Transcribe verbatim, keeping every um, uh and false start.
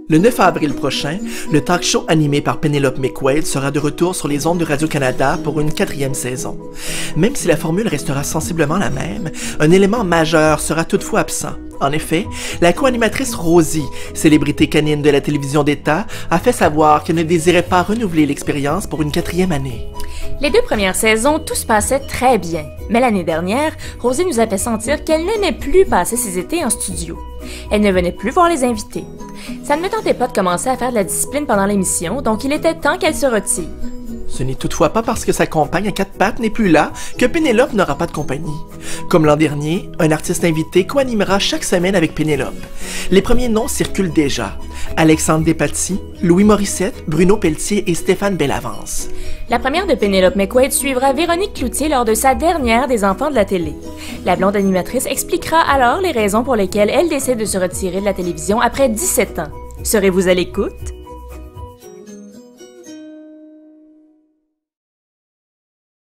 Le neuf avril prochain, le talk show animé par Penelope McQuaid sera de retour sur les ondes de Radio-Canada pour une quatrième saison. Même si la formule restera sensiblement la même, un élément majeur sera toutefois absent. En effet, la co-animatrice Rosie, célébrité canine de la télévision d'État, a fait savoir qu'elle ne désirait pas renouveler l'expérience pour une quatrième année. Les deux premières saisons, tout se passait très bien. Mais l'année dernière, Rosie nous a fait sentir qu'elle n'aimait plus passer ses étés en studio. Elle ne venait plus voir les invités. Ça ne me tentait pas de commencer à faire de la discipline pendant l'émission, donc il était temps qu'elle se retire. Ce n'est toutefois pas parce que sa compagne à quatre pattes n'est plus là que Pénélope n'aura pas de compagnie. Comme l'an dernier, un artiste invité co-animera chaque semaine avec Pénélope. Les premiers noms circulent déjà. Alexandre Despatie, Louis Morissette, Bruno Pelletier et Stéphane Bellavance. La première de Penelope McQuaid suivra Véronique Cloutier lors de sa dernière des Enfants de la télé. La blonde animatrice expliquera alors les raisons pour lesquelles elle décide de se retirer de la télévision après dix-sept ans. Serez-vous à l'écoute?